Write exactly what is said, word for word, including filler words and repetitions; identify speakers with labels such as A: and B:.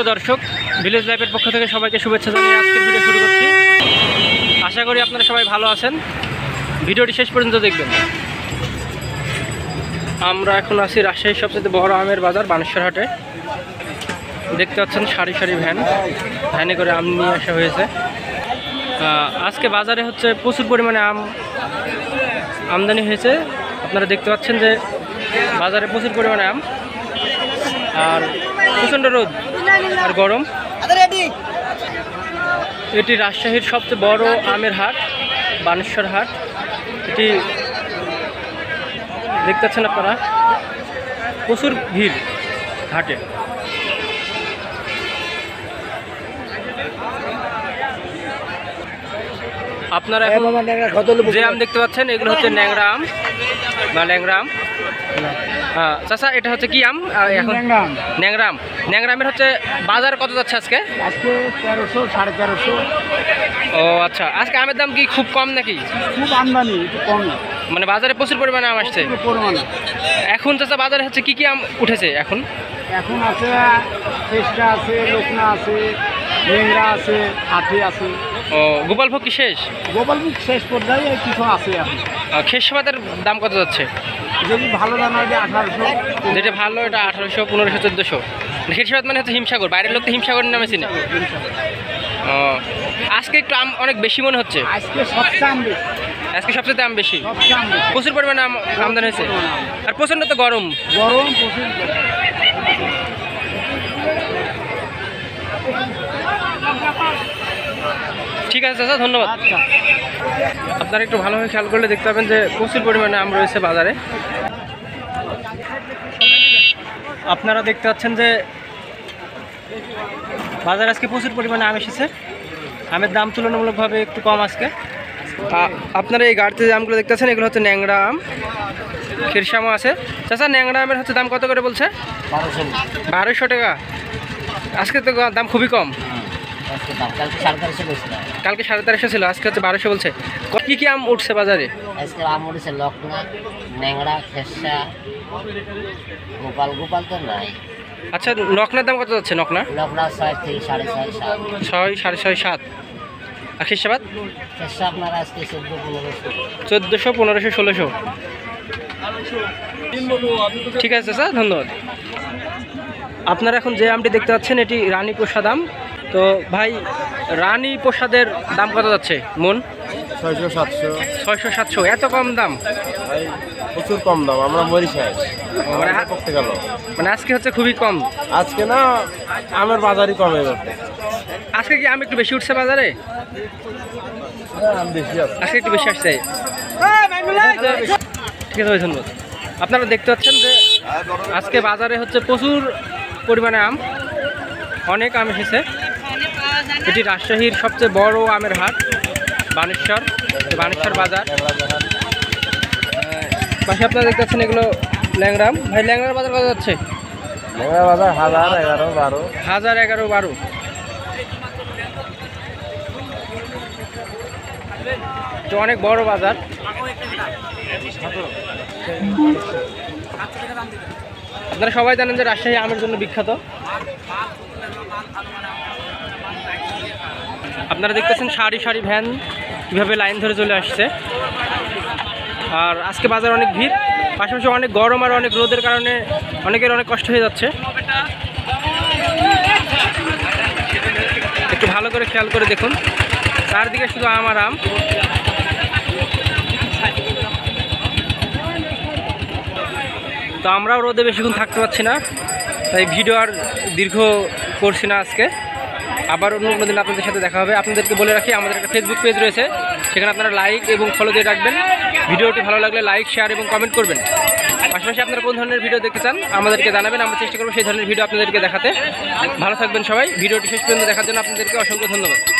A: দর্শক, ভিলেজ লাইফের পক্ষ থেকে সবাইকে শুভেচ্ছা জানিয়ে আজকের ভিডিও শুরু করছি। আশা করি আপনারা সবাই ভালো আছেন। ভিডিওটি শেষ পর্যন্ত দেখবেন। আমরা এখন আছি রাজশাহীর সবচেয়ে বড় আমের বাজার বানেশ্বর হাটে। দেখতে পাচ্ছেন সারি সারি ভ্যান, ভ্যানে করে আম নিয়ে আসা হয়েছে। আজকে বাজারে হচ্ছে প্রচুর পরিমাণে আম আমদানি হয়েছে। আপনারা দেখতে পাচ্ছেন যে বাজারে প্রচুর পরিমাণে আম, আর প্রচণ্ড রোদ আর গরম। এটি রাজশাহীর সবচেয়ে বড় আমের হাট, বানেশ্বর হাট। এটি দেখতে পাচ্ছেন আপনারা, প্রচুর ভিড় হাটে। আপনারা যে আম দেখতে পাচ্ছেন এগুলো হচ্ছে ন্যাংরা আম বা ল্যাংরা আম। হ্যাঁ চাচা, এটা হচ্ছে কি আম? এখন ন্যাংরা আম। ন্যাংরা আমের হচ্ছে বাজার কত যাচ্ছে আজকে?
B: আজকে তেরোশো সাড়ে তেরোশো।
A: ও আচ্ছা, আজকে আমের দাম কি খুব কম নাকি?
B: খুব আমদানি কম,
A: মানে বাজারে প্রচুর পরিমাণে আম আসছে এখন। চাচা বাজারে হচ্ছে কি কি আম উঠেছে এখন?
B: এখন আছে চেষ্টা আছে, লোকনা আছে, ল্যাংরা আছে, আঠি আছে।
A: ও গোপালভোগ কি শেষ?
B: গোপালভোগ শেষ পর্যায়ে কিছু আছে এখন।
A: খেসাবাদের দাম কত যাচ্ছে?
B: যদি ভালো দাম হয় আঠারোশো,
A: যেটা ভালো এটা আঠারোশো, পনেরোশো, চোদ্দোশো। খেসাবাদ মানে হচ্ছে হিমসাগর, বাইরের লোক তো হিমসাগর নামে চিনে। ও আজকে একটু আম অনেক বেশি মনে হচ্ছে।
B: আজকে সবচেয়ে আম বেশি,
A: আজকে সবচেয়ে আম বেশি,
B: সবচেয়ে আম বেশি।
A: প্রচুর পরিমাণে আম আমদানি হয়েছে। আর প্রচণ্ড তো গরম
B: গরম প্রচুর।
A: ঠিক আছে চাচা, ধন্যবাদ।
B: আচ্ছা,
A: আপনারা একটু ভালোভাবে খেয়াল করলে দেখতে পাবেন যে প্রচুর পরিমাণে আম রয়েছে বাজারে। আপনারা দেখতে পাচ্ছেন যে বাজারে আজকে প্রচুর পরিমাণে আম এসেছে। আমের দাম তুলনামূলকভাবে একটু কম আজকে। আপনারা এই গাড়িতে যে আমগুলো দেখতে পাচ্ছেন এগুলো হচ্ছে ন্যাংরা আম, খিরসামও আছে। চাচা ন্যাংরা আমের হচ্ছে দাম কত করে বলছে?
B: বারোশো।
A: বারোশো টাকা। আজকে তো দাম খুবই কম। কালকে সাড়ে তেরোশো ছিল, আজকে হচ্ছে বারোশো বলছে। কি কি আম উঠছে বাজারে?
C: আজকে আম উঠেছে লকনা, ন্যাংরা, খেসা, গোপাল। গোপাল তো নাই।
A: আচ্ছা, নকনার দাম কত যাচ্ছে? নকনা
C: লকনা ছয় থেকে সাড়ে ছয় সাত।
A: ছয় সাড়ে ছয় সাত। আর খিসাবাদ?
C: খেসা আপনার আজকে চোদ্দ পনেরোশো।
A: চোদ্দোশো, পনেরোশো, ষোলোশো। ঠিক আছে স্যার, ধন্যবাদ। আপনারা এখন যে আমটি দেখতে পাচ্ছেন এটি রানী প্রসাদ আম। তো ভাই, রানী প্রসাদের দাম কত যাচ্ছে মন?
B: ছয়শো সাতশো।
A: ছয়শো সাতশো, এত কম দাম?
B: ভাই প্রচুর কম দাম, আমরা মরি শেষ
A: মানে
B: করতে গেল।
A: মানে আজকে হচ্ছে খুবই কম।
B: আজকে না, আমের বাজারই কমে যাচ্ছে।
A: আজকে কি আম একটু বেশি উঠছে বাজারে?
B: আম বেশি আছে,
A: আজকে একটু বেশি আসছে। ঠিক আছে ভাই, ধন্যবাদ। আপনারা দেখতে পাচ্ছেন যে আজকে বাজারে হচ্ছে প্রচুর পরিমাণে আম, অনেক আম এসেছে। এটি রাজশাহীর সবচেয়ে বড় আমের হাট, বানেশ্বর বানেশ্বর বাজার। পাশে আপনারা দেখতে পাচ্ছেন এগুলো ল্যাংরা আম। ভাই ল্যাংরার বাজার কত যাচ্ছে?
B: ল্যাংরা বাজার হাজার এগারো বারো।
A: হাজার এগারো বারো। তো অনেক বড় বাজার। আপনারা সবাই জানেন যে রাজশাহী আমের জন্য বিখ্যাত। আপনারা দেখতেছেন সারি সারি ভ্যান কীভাবে লাইন ধরে চলে আসছে। আর আজকে বাজার অনেক ভিড়, পাশাপাশি অনেক গরম আর অনেক রোদের কারণে অনেকের অনেক কষ্ট হয়ে যাচ্ছে। একটু ভালো করে খেয়াল করে দেখুন, চারদিকে শুধু আম আর আম। তো আমরাও রোদে বেশিক্ষণ থাকতে পারছি না, তাই ভিডিও আর দীর্ঘ করছি না আজকে। আবার অন্য কোনো দিন আপনাদের সাথে দেখা হবে। আপনাদেরকে বলে রাখি, আমাদের একটা ফেসবুক পেজ রয়েছে, সেখানে আপনারা লাইক এবং ফলো দিয়ে রাখবেন। ভিডিওটি ভালো লাগলে লাইক, শেয়ার এবং কমেন্ট করবেন। পাশাপাশি আপনারা কোন ধরনের ভিডিও দেখতে চান আমাদেরকে জানাবেন, আমরা চেষ্টা করবো সেই ধরনের ভিডিও আপনাদেরকে দেখাতে। ভালো থাকবেন সবাই। ভিডিওটি শেষ পর্যন্ত দেখার জন্য আপনাদেরকে অসংখ্য ধন্যবাদ।